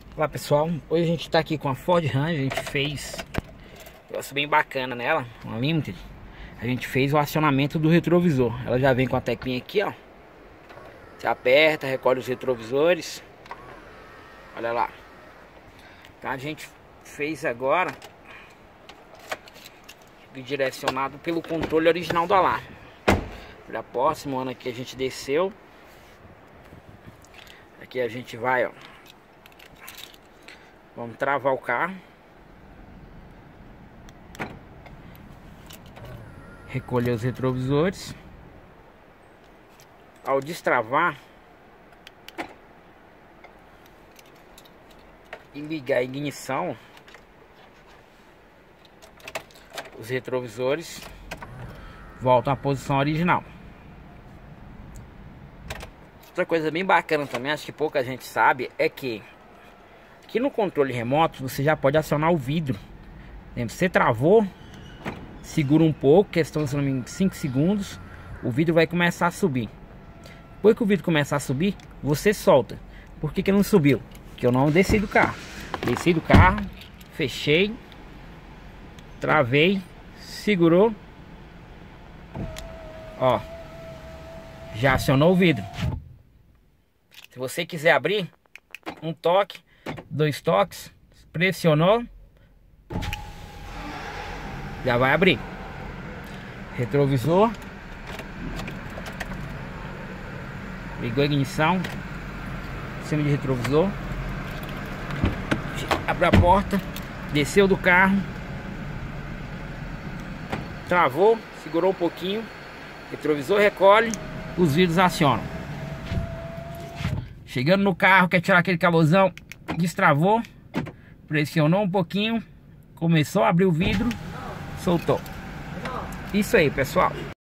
Olá pessoal, hoje a gente está aqui com a Ford Ranger. A gente fez um negócio bem bacana nela, uma Limited. A gente fez o acionamento do retrovisor. Ela já vem com a teclinha aqui, ó. Você aperta, recolhe os retrovisores. Olha lá. Então a gente fez agora direcionado pelo controle original do alarme. Olha a porta, Simona, aqui a gente desceu. Aqui a gente vai, ó. Vamos travar o carro. Recolher os retrovisores. Ao destravar e ligar a ignição, os retrovisores voltam à posição original. Outra coisa bem bacana também, acho que pouca gente sabe, é que aqui no controle remoto você já pode acionar o vidro. Você travou, segura um pouco, questão de 5 segundos, o vidro vai começar a subir. Depois que o vidro começar a subir, você solta. Por que que não subiu? Porque eu não desci do carro. Desci do carro, fechei, travei, segurou, ó, já acionou o vidro. Se você quiser abrir, um toque, 2 toques, pressionou, já vai abrir. Retrovisor, ligou a ignição, em cima de retrovisor, abre a porta, desceu do carro, travou, segurou um pouquinho, retrovisor recolhe, os vidros acionam. Chegando no carro, quer tirar aquele calorzão, destravou, pressionou um pouquinho, começou a abrir o vidro, soltou. Isso aí, pessoal.